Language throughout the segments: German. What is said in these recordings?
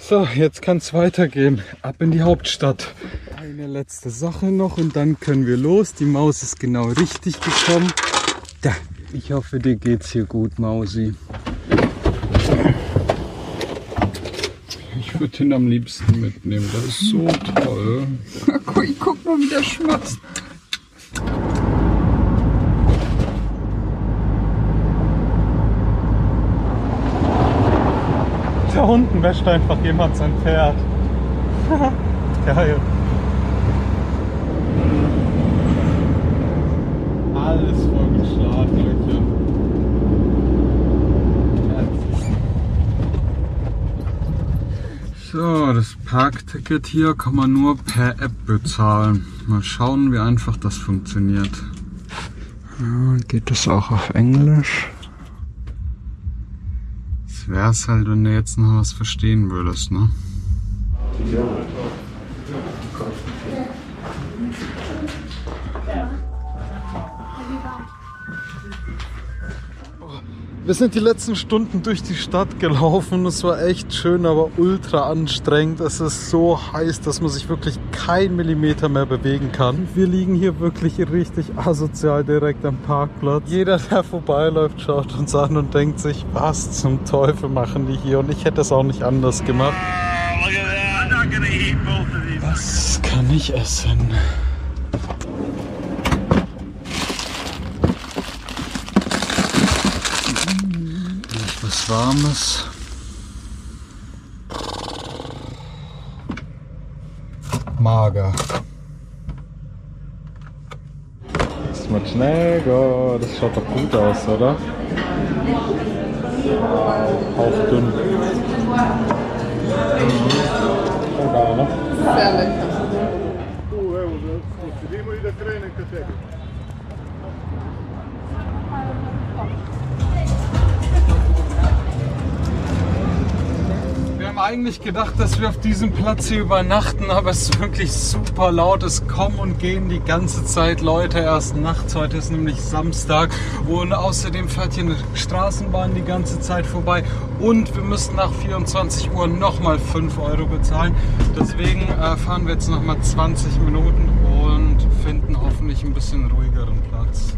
So, jetzt kann es weitergehen. Ab in die Hauptstadt. Eine letzte Sache noch und dann können wir los. Die Maus ist genau richtig gekommen. Da. Ich hoffe, dir geht's hier gut, Mausi. Ich würde ihn am liebsten mitnehmen. Das ist so toll. Guck mal, wie der schmatzt. Da unten wäscht einfach jemand sein Pferd. Geil. Alles voll mit Schlaflöchern. So, das Parkticket hier kann man nur per App bezahlen. Mal schauen, wie einfach das funktioniert. Ja, geht das auch auf Englisch? Das wär's halt, wenn du jetzt noch was verstehen würdest, ne? Ja. Wir sind die letzten Stunden durch die Stadt gelaufen. Es war echt schön, aber ultra anstrengend. Es ist so heiß, dass man sich wirklich keinen Millimeter mehr bewegen kann. Wir liegen hier wirklich richtig asozial direkt am Parkplatz. Jeder, der vorbeiläuft, schaut uns an und denkt sich, was zum Teufel machen die hier? Und ich hätte es auch nicht anders gemacht. Was kann ich essen? Was Warmes. Mager. Smacznego. Das schaut doch gut aus, oder? Hauchdünn. Sogar, ne? Sehr lecker. Wir haben eigentlich gedacht, dass wir auf diesem Platz hier übernachten, aber es ist wirklich super laut. Es kommen und gehen die ganze Zeit Leute, erst nachts. Heute ist nämlich Samstag und außerdem fährt hier eine Straßenbahn die ganze Zeit vorbei und wir müssen nach 24 Uhr nochmal 5 Euro bezahlen. Deswegen fahren wir jetzt nochmal 20 Minuten und finden hoffentlich ein bisschen ruhigeren Platz.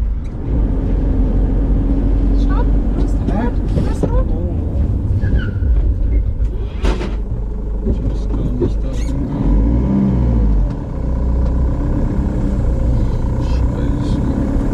Stopp, du bist rot. Ich muss gar nicht da hingehen. Scheiße.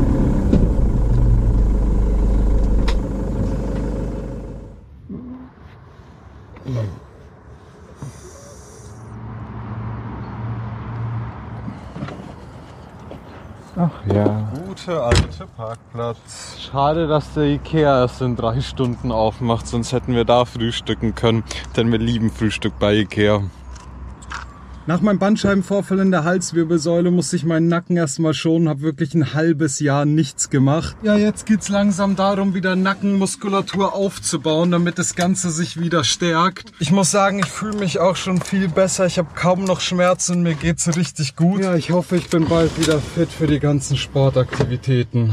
Ach ja. Gute alte Parkplatz. Schade, dass der Ikea erst in 3 Stunden aufmacht, sonst hätten wir da frühstücken können, denn wir lieben Frühstück bei Ikea. Nach meinem Bandscheibenvorfall in der Halswirbelsäule musste ich meinen Nacken erstmal schonen, habe wirklich ein halbes Jahr nichts gemacht. Ja, jetzt geht's langsam darum, wieder Nackenmuskulatur aufzubauen, damit das Ganze sich wieder stärkt. Ich muss sagen, ich fühle mich auch schon viel besser. Ich habe kaum noch Schmerzen, mir geht's richtig gut. Ja, ich hoffe, ich bin bald wieder fit für die ganzen Sportaktivitäten.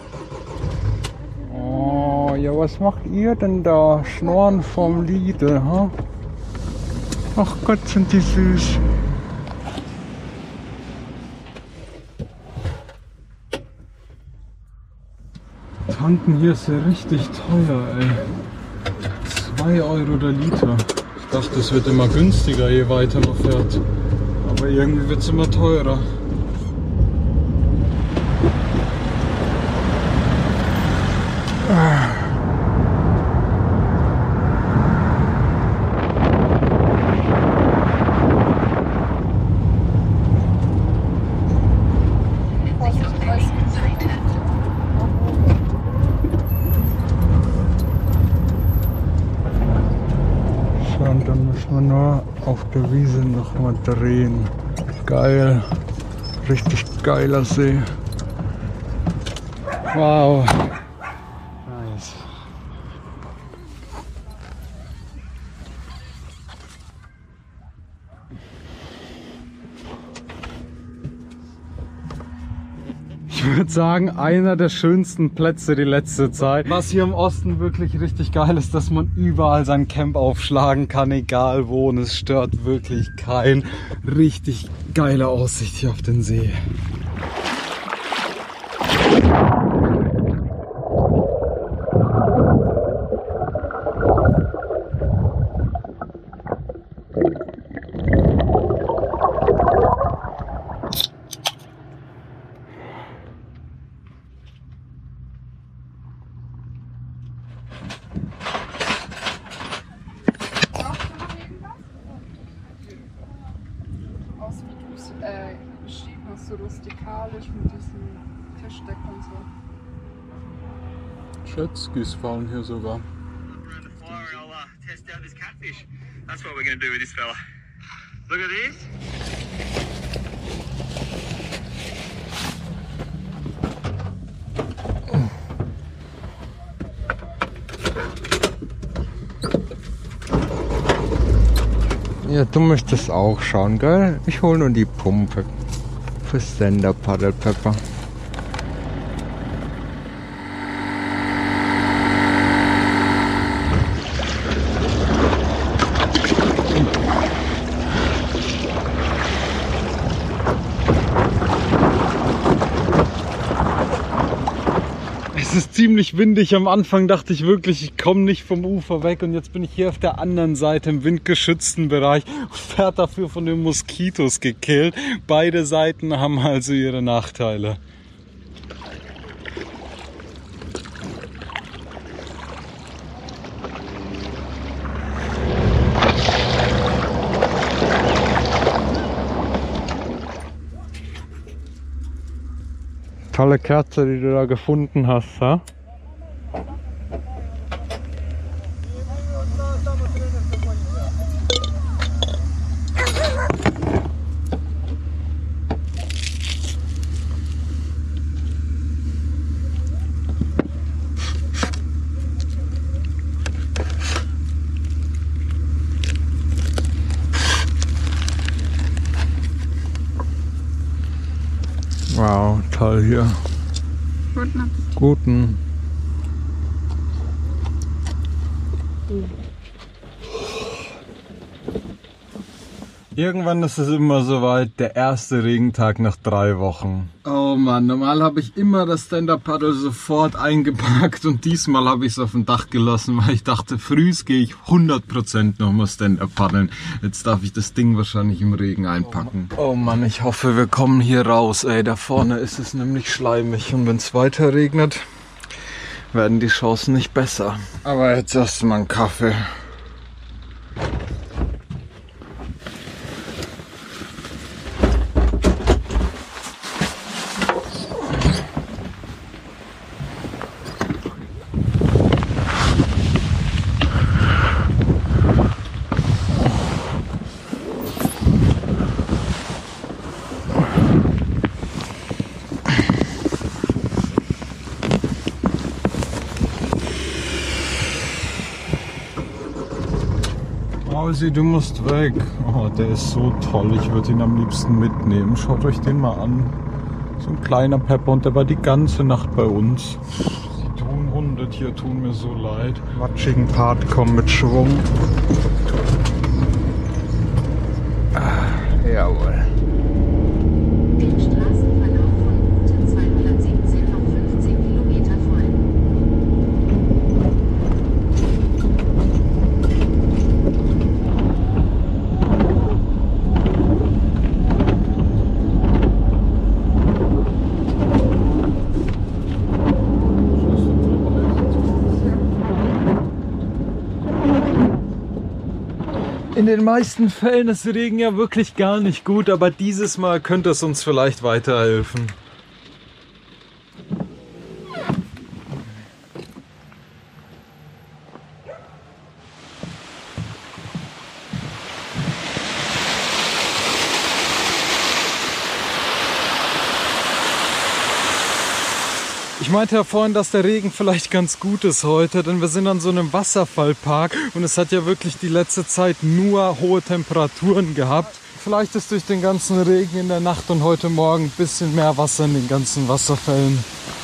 Oh, ja, was macht ihr denn da? Schnorren vom Lidl, ha? Ach Gott, sind die süß. Tanken hier ist ja richtig teuer, ey. 2 Euro der Liter. Ich dachte, es wird immer günstiger, je weiter man fährt. Aber irgendwie wird es immer teurer. Und dann müssen wir nur auf der Wiese noch mal drehen. Geil. Richtig geiler See. Wow. Nice. Ich würde sagen, einer der schönsten Plätze die letzte Zeit. Was hier im Osten wirklich richtig geil ist, dass man überall sein Camp aufschlagen kann, egal wo. Und es stört wirklich keinen. Richtig geile Aussicht hier auf den See. Beschrieben hast, so rustikalisch mit diesem Tischdeck und so. Jetskis fahren hier sogar. That's what we're going to do with this fella. Look at this. Ja, du möchtest auch schauen, gell? Ich hole nur die Pumpe für Stand-Up Paddle Pepper. Es ist ziemlich windig. Am Anfang dachte ich wirklich, ich komme nicht vom Ufer weg. Und jetzt bin ich hier auf der anderen Seite im windgeschützten Bereich und werde dafür von den Moskitos gekillt. Beide Seiten haben also ihre Nachteile. Tolle Kerze, die du da gefunden hast, ha? Wow, toll hier. Guten. Guten. Irgendwann ist es immer soweit, der erste Regentag nach 3 Wochen. Oh Mann, normal habe ich immer das Stand-Up-Paddle sofort eingepackt und diesmal habe ich es auf dem Dach gelassen, weil ich dachte, frühs gehe ich 100% nochmal Stand-Up-Paddeln. Jetzt darf ich das Ding wahrscheinlich im Regen einpacken. Oh Mann, ich hoffe, wir kommen hier raus. Ey, da vorne ist es nämlich schleimig und wenn es weiter regnet, werden die Chancen nicht besser. Aber jetzt erstmal einen Kaffee. Mausi, du musst weg. Oh, der ist so toll. Ich würde ihn am liebsten mitnehmen. Schaut euch den mal an. So ein kleiner Pepper und der war die ganze Nacht bei uns. Die Hunde tun mir so leid. Matschigen Part kommen mit Schwung. Jawohl. Den Straßenverlauf von Route 217 auf 15 Kilometer folgen. In den meisten Fällen ist Regen ja wirklich gar nicht gut, aber dieses Mal könnte es uns vielleicht weiterhelfen. Ich meinte ja vorhin, dass der Regen vielleicht ganz gut ist heute, denn wir sind an so einem Wasserfallpark und es hat ja wirklich die letzte Zeit nur hohe Temperaturen gehabt. Vielleicht ist durch den ganzen Regen in der Nacht und heute Morgen ein bisschen mehr Wasser in den ganzen Wasserfällen.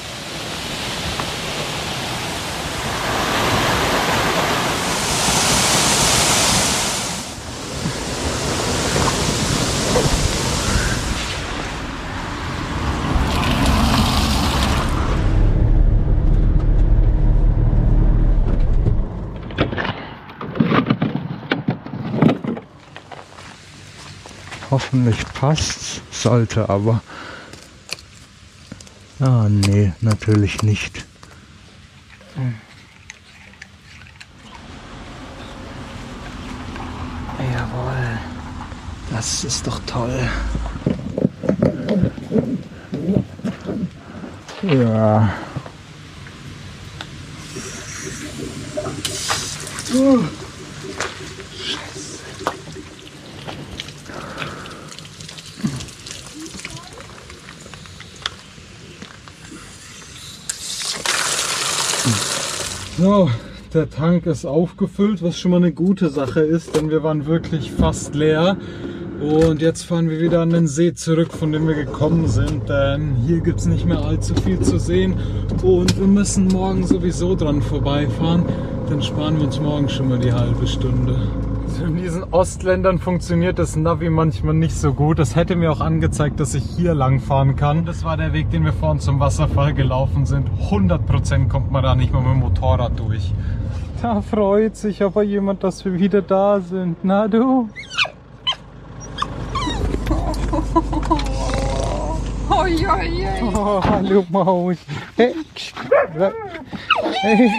Hoffentlich passt's, sollte aber. Ah, nee, natürlich nicht. Jawohl, das ist doch toll. Ja. So, der Tank ist aufgefüllt, was schon mal eine gute Sache ist, denn wir waren wirklich fast leer. Und jetzt fahren wir wieder an den See zurück, von dem wir gekommen sind, denn hier gibt es nicht mehr allzu viel zu sehen. Und wir müssen morgen sowieso dran vorbeifahren, dann sparen wir uns morgen schon mal die halbe Stunde. In diesen Ostländern funktioniert das Navi manchmal nicht so gut. Das hätte mir auch angezeigt, dass ich hier lang fahren kann. Das war der Weg, den wir vorhin zum Wasserfall gelaufen sind. 100% kommt man da nicht mal mit dem Motorrad durch. Da freut sich aber jemand, dass wir wieder da sind. Na du? Oi, oi, oi. Oh, hallo Maus. Hey. Hey.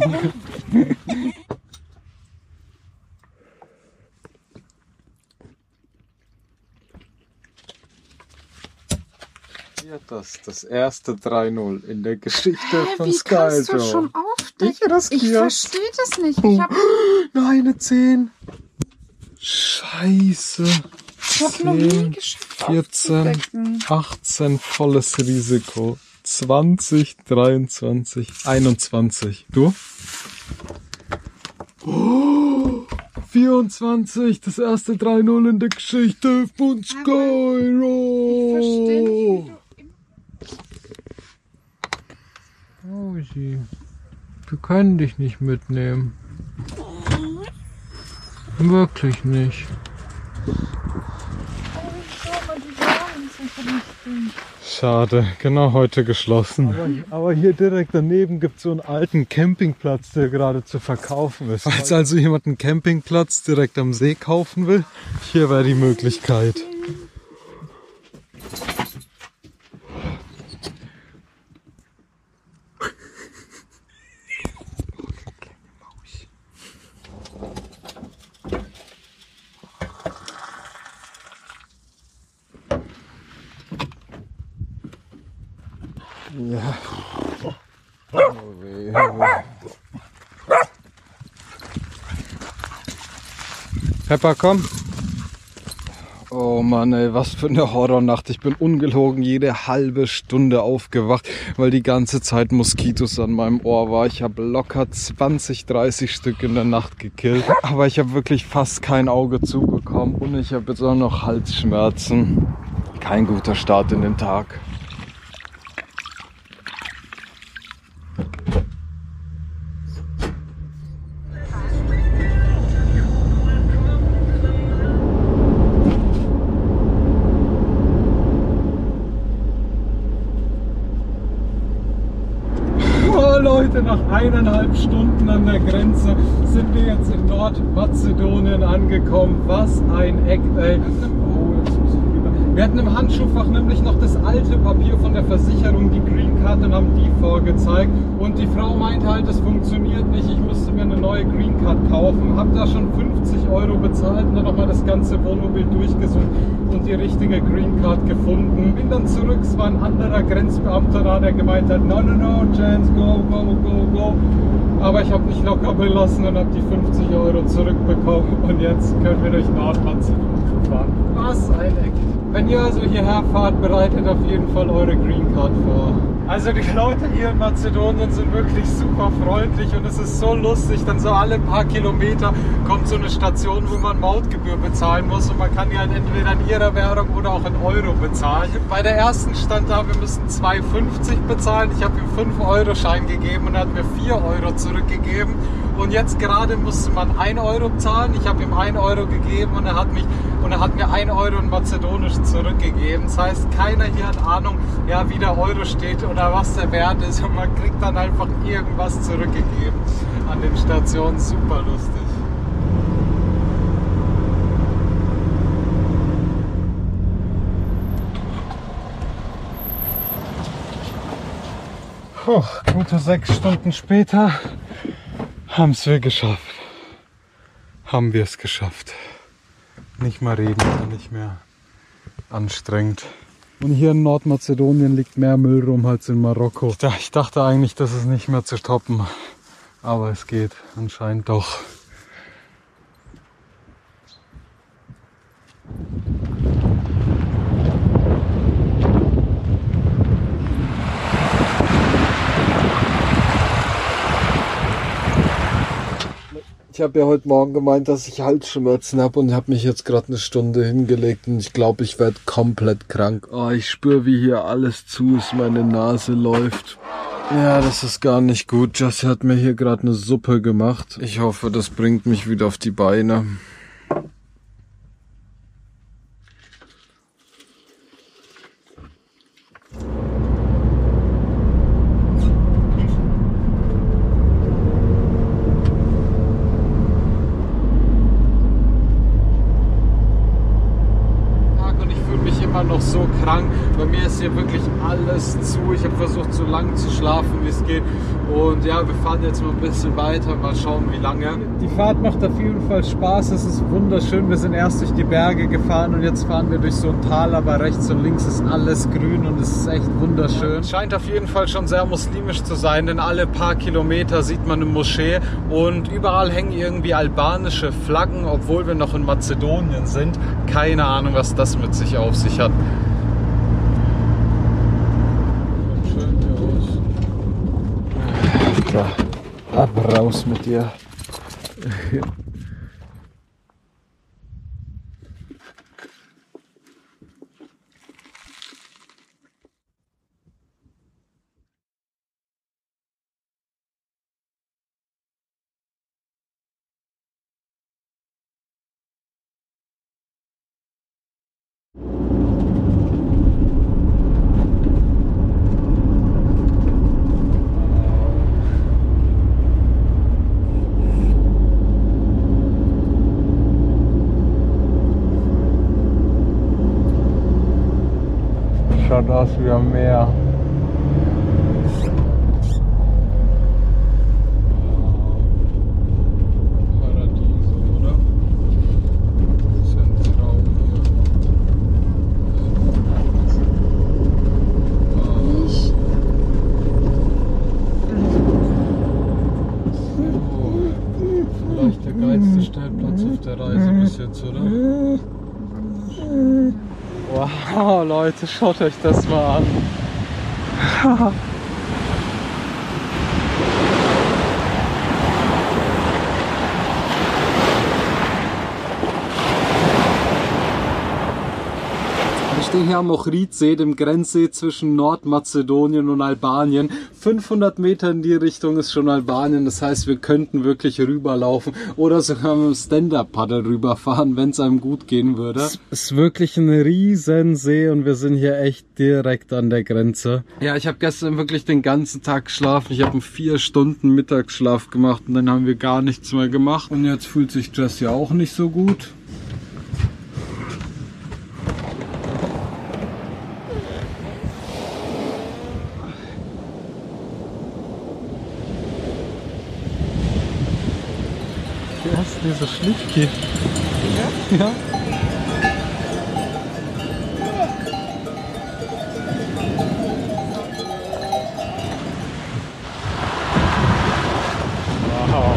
Das erste 3-0 in der Geschichte von Wie Sky kannst du Joe. schon aufdecken? Ich verstehe das nicht. Ich habe Nein, eine 10. Scheiße. noch nie geschafft 14, aufzudecken. 18 volles Risiko. 20, 23, 21. Du? 24, das erste 3-0 in der Geschichte von Sky Joe. Ich verstehe nicht, wie du... Oh, wir können dich nicht mitnehmen. Wirklich nicht. Schade, genau heute geschlossen. Aber hier direkt daneben gibt es so einen alten Campingplatz, der gerade zu verkaufen ist. Falls also jemand einen Campingplatz direkt am See kaufen will, hier wäre die Möglichkeit. Ja. Oh weh, oh weh. Pepper, komm. Oh Mann, ey, was für eine Horrornacht. Ich bin ungelogen jede halbe Stunde aufgewacht, weil die ganze Zeit Moskitos an meinem Ohr war. Ich habe locker 20, 30 Stück in der Nacht gekillt. Aber ich habe wirklich fast kein Auge zubekommen. Und ich habe jetzt auch noch Halsschmerzen. Kein guter Start in den Tag. Leute, nach 1,5 Stunden an der Grenze sind wir jetzt in Nordmazedonien angekommen. Was ein Act, ey. Oh, jetzt muss ich rüber. Wir hatten im Handschuhfach nämlich noch das alte Papier von der Versicherung, die Green Card, und haben die vorgezeigt. Und die Frau meinte halt, das funktioniert nicht, ich müsste mir eine neue Green Card kaufen. Hab da schon 50 € bezahlt und dann nochmal das ganze Wohnmobil durchgesucht und die richtige Green Card gefunden. Bin dann zurück, es war ein anderer Grenzbeamter da, der gemeint hat, no, Chance, go. Aber ich habe nicht locker gelassen und habe die 50 € zurückbekommen und jetzt können wir durch Nordmazedonien fahren. Was ein Act. Wenn ihr also hierher fahrt, bereitet auf jeden Fall eure Green Card vor. Also die Leute hier in Mazedonien sind wirklich super freundlich und es ist so lustig, dann so alle paar Kilometer kommt so eine Station, wo man Mautgebühr bezahlen muss und man kann die halt entweder in ihrer Währung oder auch in Euro bezahlen. Bei der ersten stand da, wir müssen 2,50 bezahlen, ich habe ihm 5-Euro-Schein gegeben und er hat mir 4 Euro zurückgegeben und jetzt gerade musste man 1 Euro zahlen, ich habe ihm 1 Euro gegeben und er hat mir 1 Euro in Mazedonisch zurückgegeben. Das heißt, keiner hier hat Ahnung, ja, wie der Euro steht oder was der Wert ist und man kriegt dann einfach irgendwas zurückgegeben an den Stationen. Super lustig. Gute 6 Stunden später haben wir geschafft. Haben wir es geschafft. Nicht mal reden, nicht mehr anstrengend. Und hier in Nordmazedonien liegt mehr Müll rum als in Marokko. Ich dachte eigentlich, das ist nicht mehr zu toppen, aber es geht anscheinend doch. Ich habe ja heute Morgen gemeint, dass ich Halsschmerzen habe und habe mich jetzt gerade eine Stunde hingelegt und ich glaube, ich werde komplett krank. Oh, ich spüre, wie hier alles zu ist, meine Nase läuft. Ja, das ist gar nicht gut. Jessie hat mir hier gerade eine Suppe gemacht. Ich hoffe, das bringt mich wieder auf die Beine. Noch so krank. Bei mir ist hier wirklich alles zu. Ich habe versucht, so lange zu schlafen, wie es geht. Und ja, wir fahren jetzt mal ein bisschen weiter. Mal schauen, wie lange. Die Fahrt macht auf jeden Fall Spaß. Es ist wunderschön. Wir sind erst durch die Berge gefahren und jetzt fahren wir durch so ein Tal. Aber rechts und links ist alles grün und es ist echt wunderschön. Es scheint auf jeden Fall schon sehr muslimisch zu sein, denn alle paar Kilometer sieht man eine Moschee und überall hängen irgendwie albanische Flaggen, obwohl wir noch in Mazedonien sind. Keine Ahnung, was das mit sich auf sich hat. Schön hier aus. So, ab raus mit dir. Schaut aus wie am Meer. Paradiese, oder? Das ist ein Traum hier. So. Vielleicht der geilste Stellplatz auf der Reise bis jetzt, oder? Wow, Leute, schaut euch das mal an. Wir stehen hier am Ohridsee, dem Grenzsee zwischen Nordmazedonien und Albanien. 500 Meter in die Richtung ist schon Albanien, das heißt, wir könnten wirklich rüberlaufen oder sogar mit dem Stand-Up-Paddle rüberfahren, wenn es einem gut gehen würde. Es ist wirklich ein riesen See und wir sind hier echt direkt an der Grenze. Ja, ich habe gestern wirklich den ganzen Tag geschlafen. Ich habe einen 4 Stunden Mittagsschlaf gemacht und dann haben wir gar nichts mehr gemacht. Und jetzt fühlt sich Jessie auch nicht so gut. Wie heißt dieser Schliffki? Ja? Ja. Wow.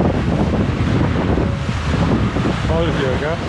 Toll hier, gell?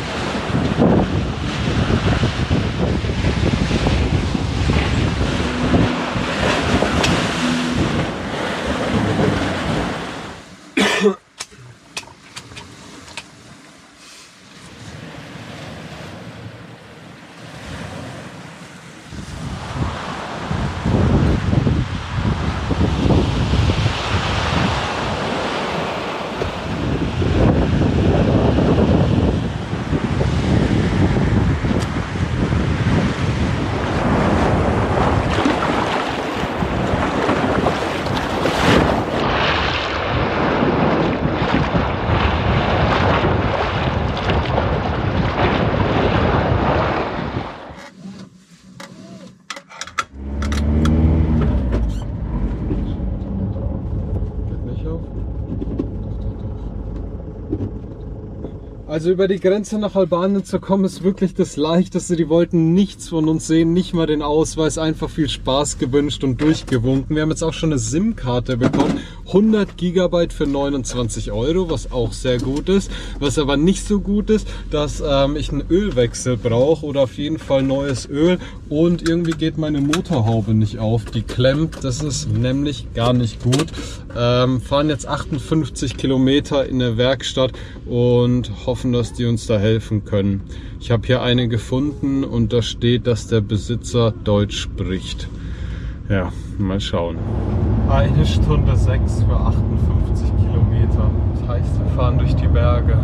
Also über die Grenze nach Albanien zu kommen ist wirklich das Leichteste. Die wollten nichts von uns sehen, nicht mal den Ausweis, einfach viel Spaß gewünscht und durchgewunken. Wir haben jetzt auch schon eine SIM-Karte bekommen, 100 GB für 29 €, was auch sehr gut ist. Was aber nicht so gut ist, dass ich einen Ölwechsel brauche oder auf jeden Fall neues Öl und irgendwie geht meine Motorhaube nicht auf, die klemmt. Das ist nämlich gar nicht gut. Fahren jetzt 58 Kilometer in der Werkstatt und hoffen, dass die uns da helfen können. Ich habe hier eine gefunden und da steht, dass der Besitzer Deutsch spricht. Ja, mal schauen. 1 Stunde 6 für 58 Kilometer. Das heißt, wir fahren durch die Berge.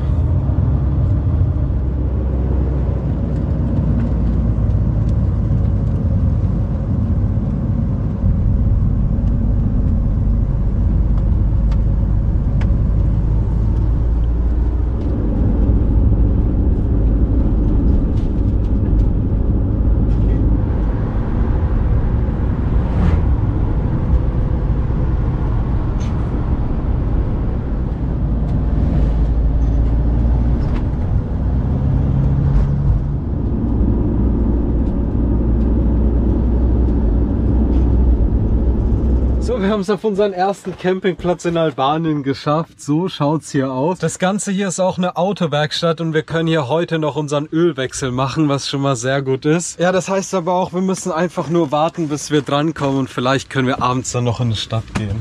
So, wir haben es auf unseren ersten Campingplatz in Albanien geschafft. So schaut's hier aus. Das Ganze hier ist auch eine Autowerkstatt und wir können hier heute noch unseren Ölwechsel machen, was schon mal sehr gut ist. Ja, das heißt aber auch, wir müssen einfach nur warten, bis wir drankommen und vielleicht können wir abends dann noch in die Stadt gehen.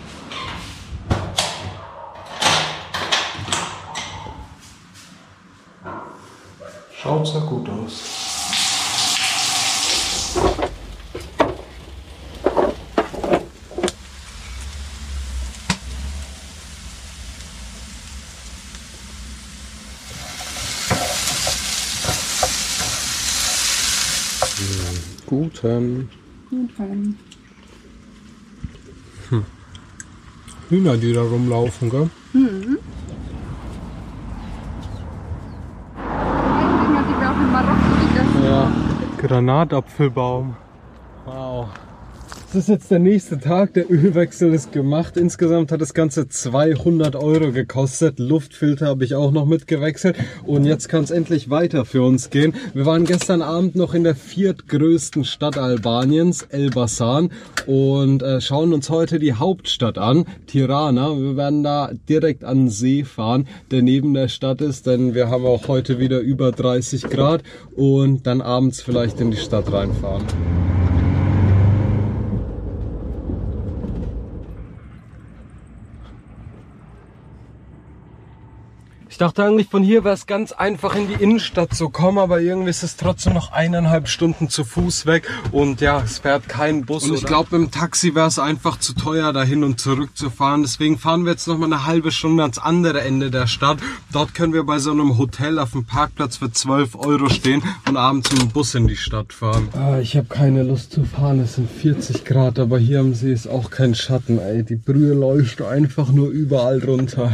Schaut sehr gut aus. Guten. Hühner, die da rumlaufen, gell? Mhm. Die wir auch in Marokko gegessen Ja, Granatapfelbaum. Wow. Das ist jetzt der nächste Tag, der Ölwechsel ist gemacht. Insgesamt hat das Ganze 200 € gekostet. Luftfilter habe ich auch noch mitgewechselt. Und jetzt kann es endlich weiter für uns gehen. Wir waren gestern Abend noch in der viertgrößten Stadt Albaniens, Elbasan. Und schauen uns heute die Hauptstadt an, Tirana. Wir werden da direkt an den See fahren, der neben der Stadt ist. Denn wir haben auch heute wieder über 30 Grad. Und dann abends vielleicht in die Stadt reinfahren. Ich dachte eigentlich, von hier wäre es ganz einfach in die Innenstadt zu kommen, aber irgendwie ist es trotzdem noch 1,5 Stunden zu Fuß weg und ja, es fährt kein Bus. Und ich glaube, mit dem Taxi wäre es einfach zu teuer, dahin und zurück zu fahren. Deswegen fahren wir jetzt noch mal eine halbe Stunde ans andere Ende der Stadt. Dort können wir bei so einem Hotel auf dem Parkplatz für 12 € stehen und abends mit dem Bus in die Stadt fahren. Ich habe keine Lust zu fahren, es sind 40 Grad, aber hier am See ist auch kein Schatten. Ey. Die Brühe läuft einfach nur überall runter.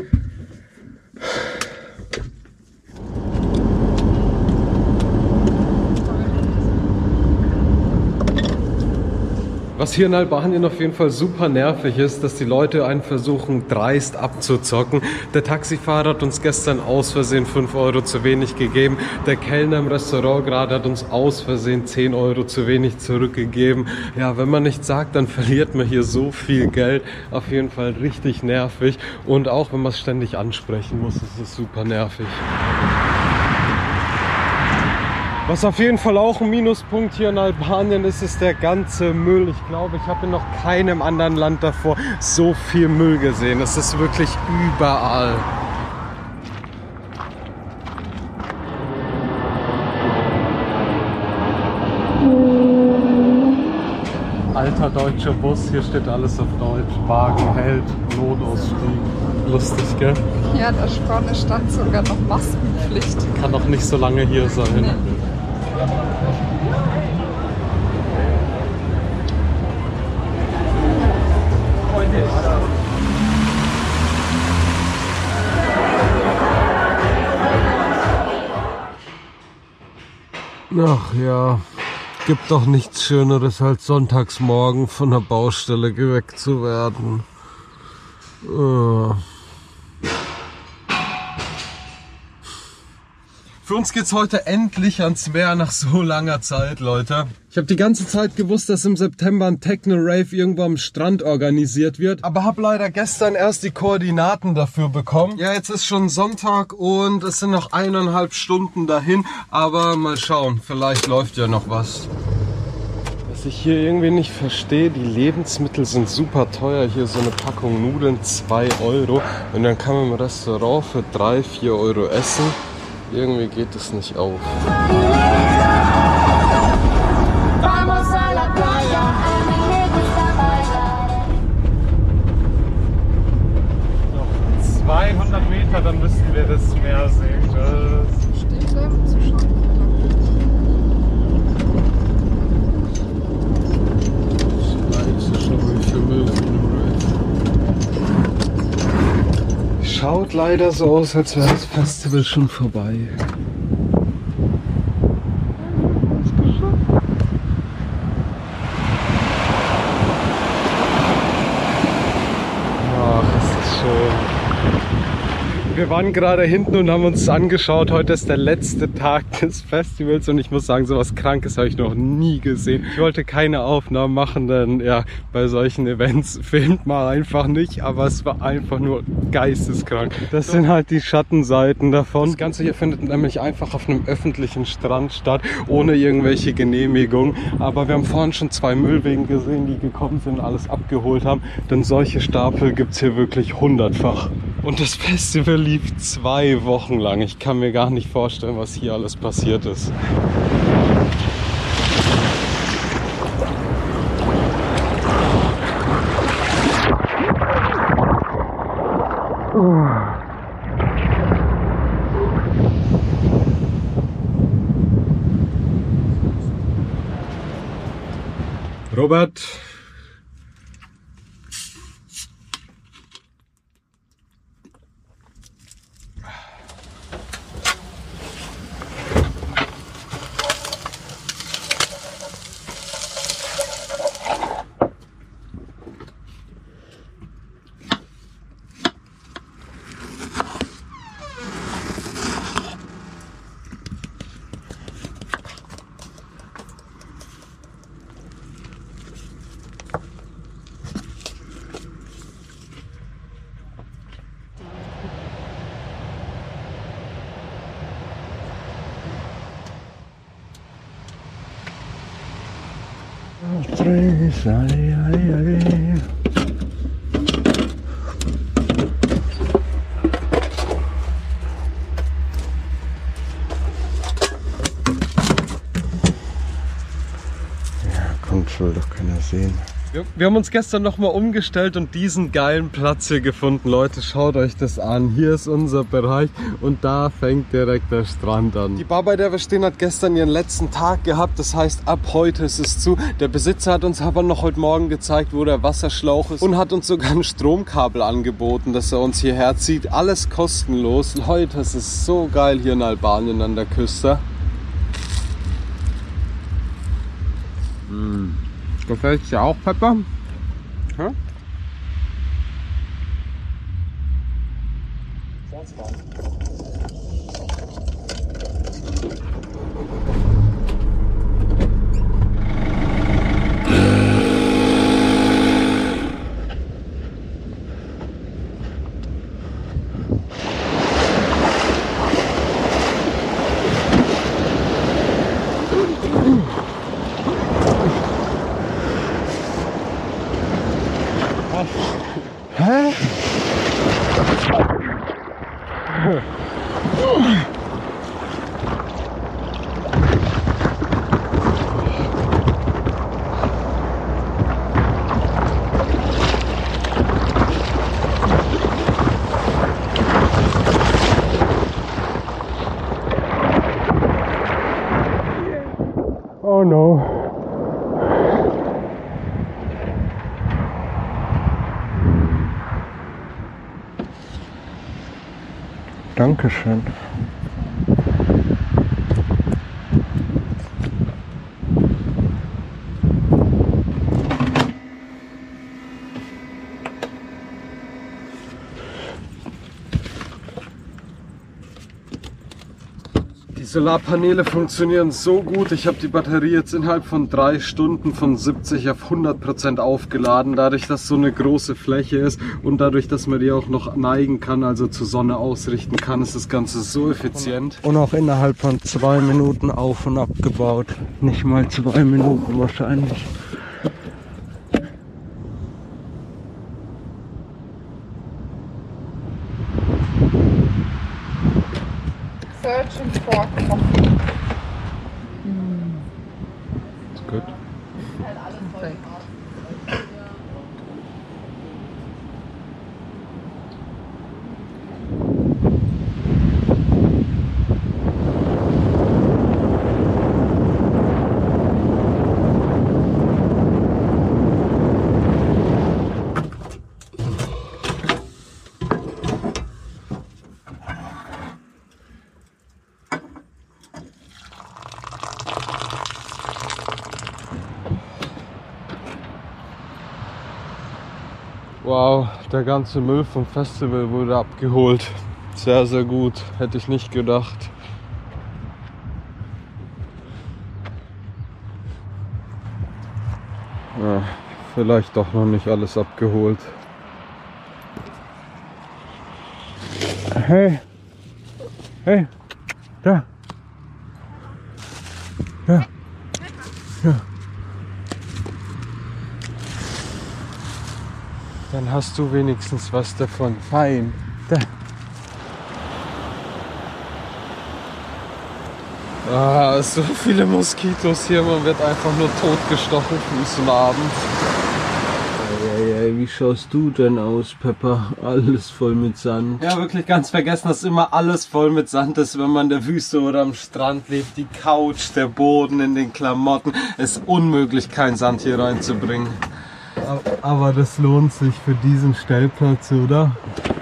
Was hier in Albanien auf jeden Fall super nervig ist, dass die Leute einen versuchen dreist abzuzocken. Der Taxifahrer hat uns gestern aus Versehen 5 € zu wenig gegeben. Der Kellner im Restaurant gerade hat uns aus Versehen 10 € zu wenig zurückgegeben. Ja, wenn man nichts sagt, dann verliert man hier so viel Geld. Auf jeden Fall richtig nervig. Und auch wenn man es ständig ansprechen muss, ist es super nervig. Was auf jeden Fall auch ein Minuspunkt hier in Albanien ist, ist der ganze Müll. Ich glaube, ich habe in noch keinem anderen Land davor so viel Müll gesehen. Es ist wirklich überall. Alter deutscher Bus, hier steht alles auf Deutsch. Wagen hält, Notausstieg. Lustig, gell? Ja, da vorne stand sogar noch Maskenpflicht. Kann doch nicht so lange hier sein. Nee. Ach ja, gibt doch nichts Schöneres als sonntagsmorgen von der Baustelle geweckt zu werden. Für uns geht's heute endlich ans Meer nach so langer Zeit, Leute. Ich habe die ganze Zeit gewusst, dass im September ein Techno-Rave irgendwo am Strand organisiert wird. Aber habe leider gestern erst die Koordinaten dafür bekommen. Ja, jetzt ist schon Sonntag und es sind noch 1,5 Stunden dahin. Aber mal schauen, vielleicht läuft ja noch was. Was ich hier irgendwie nicht verstehe, die Lebensmittel sind super teuer. Hier so eine Packung Nudeln 2 Euro. Und dann kann man im Restaurant für 3, 4 Euro essen. Irgendwie geht es nicht auf. Noch 200 Meter, dann müssten wir das Meer sehen. Stehen bleiben zu schauen. Schaut leider so aus, als wäre das Festival schon vorbei. Ach, ist das schön. Wir waren gerade hinten und haben uns angeschaut. Heute ist der letzte Tag des Festivals und ich muss sagen, so was Krankes habe ich noch nie gesehen. Ich wollte keine Aufnahmen machen, denn ja, bei solchen Events filmt man einfach nicht, aber es war einfach nur geisteskrank. Das sind halt die Schattenseiten davon. Das Ganze hier findet nämlich einfach auf einem öffentlichen Strand statt, ohne irgendwelche Genehmigung. Aber wir haben vorhin schon 2 Müllwegen gesehen, die gekommen sind und alles abgeholt haben, denn solche Stapel gibt es hier wirklich hundertfach. Und das Festival lief 2 Wochen lang. Ich kann mir gar nicht vorstellen, was hier alles passiert ist. Robert. Kommt wohl doch keiner sehen. Wir haben uns gestern nochmal umgestellt und diesen geilen Platz hier gefunden. Leute, schaut euch das an. Hier ist unser Bereich und da fängt direkt der Strand an. Die Bar, bei der wir stehen, hat gestern ihren letzten Tag gehabt. Das heißt, ab heute ist es zu. Der Besitzer hat uns aber noch heute Morgen gezeigt, wo der Wasserschlauch ist und hat uns sogar ein Stromkabel angeboten, dass er uns hierher zieht. Alles kostenlos. Leute, es ist so geil hier in Albanien an der Küste. Gefällt dir auch, Pepper? Ja? Hä? Oh no. Dankeschön. Solarpaneele funktionieren so gut. Ich habe die Batterie jetzt innerhalb von 3 Stunden von 70 auf 100% aufgeladen. Dadurch, dass so eine große Fläche ist und dadurch, dass man die auch noch neigen kann, also zur Sonne ausrichten kann, ist das Ganze so effizient. Und auch innerhalb von 2 Minuten auf und abgebaut. Nicht mal 2 Minuten wahrscheinlich. Searching for coffee. Ist gut. Wow, der ganze Müll vom Festival wurde abgeholt. Sehr, sehr gut. Hätte ich nicht gedacht. Ja, vielleicht doch noch nicht alles abgeholt. Hey! Hey! Da! Ja! Ja! Dann hast du wenigstens was davon. Fein. Da. Ah, so viele Moskitos hier, man wird einfach nur totgestochen frühs abends. Wie schaust du denn aus, Pepper? Alles voll mit Sand. Ja, wirklich ganz vergessen, dass immer alles voll mit Sand ist, wenn man in der Wüste oder am Strand lebt. Die Couch, der Boden, in den Klamotten. Es ist unmöglich, keinen Sand hier reinzubringen. Aber das lohnt sich für diesen Stellplatz, oder?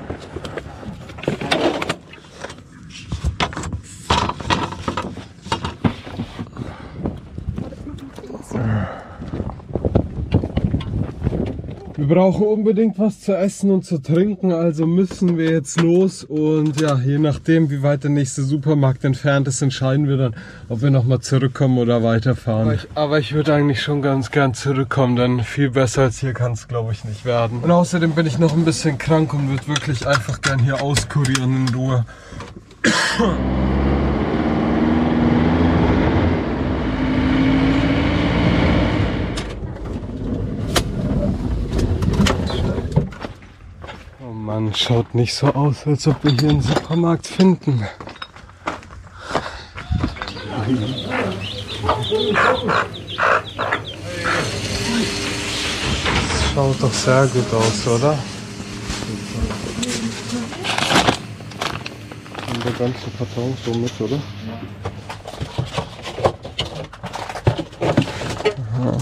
Wir brauchen unbedingt was zu essen und zu trinken, also müssen wir jetzt los und ja, je nachdem wie weit der nächste Supermarkt entfernt ist, entscheiden wir dann, ob wir nochmal zurückkommen oder weiterfahren. Aber ich würde eigentlich schon ganz gern zurückkommen, denn viel besser als hier kann es, glaube ich, nicht werden. Und außerdem bin ich noch ein bisschen krank und würde wirklich einfach gern hier auskurieren in Ruhe. Mann, schaut nicht so aus, als ob wir hier einen Supermarkt finden. Das schaut doch sehr gut aus, oder? Und der ganze Karton so mit, oder? Aha.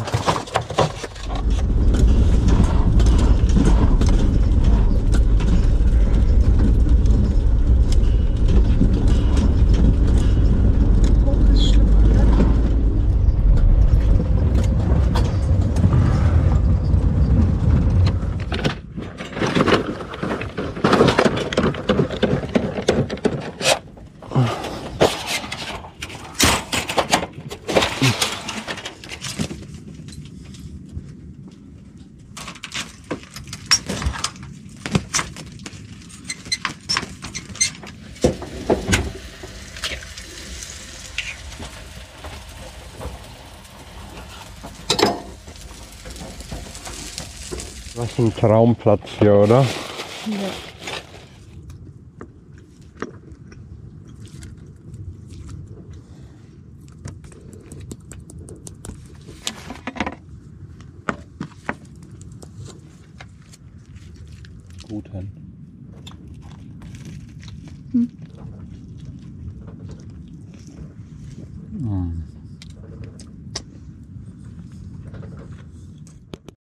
Was ein Traumplatz hier, oder? Ja. Gut hin. Hm.